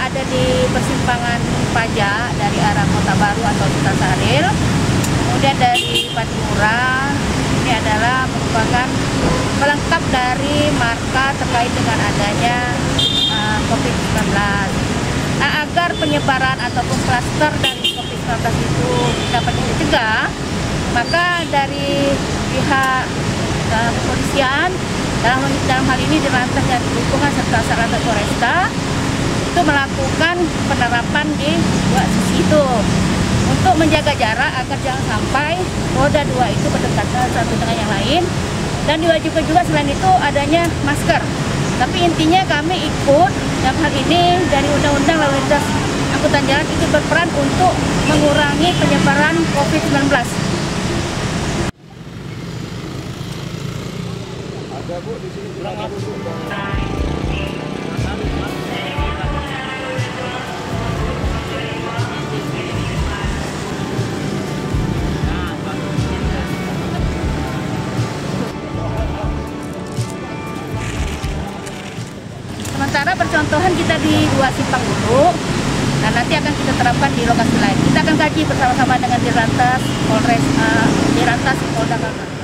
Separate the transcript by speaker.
Speaker 1: ada di persimpangan Pajak dari arah Kota Baru atau Sultan Syahrir. Kemudian dari Patimura, ini adalah merupakan pelengkap dari marka terkait dengan adanya COVID-19. Nah, agar penyebaran ataupun klaster dari COVID-19 itu dapat dicegah, maka dari pihak kepolisian dalam hal ini di Lantas dan Lingkungan serta Satlantas Polresta itu melakukan penerapan di dua sisi itu untuk menjaga jarak agar jangan sampai roda dua itu berdekatan satu dengan yang lain, dan diwajibkan juga selain itu adanya masker. Tapi intinya kami ikut dalam hal ini dari Undang-Undang Lalu Lintas Angkutan Jalan itu berperan untuk mengurangi penyebaran COVID-19.
Speaker 2: Ada Bu di sini berapa Bu?
Speaker 1: Sementara percontohan kita di dua simpang dulu, dan nanti akan kita terapkan di lokasi lain. Kita akan kaji bersama-sama dengan Dirlantas Polres, Dirlantas Polda Kaltara.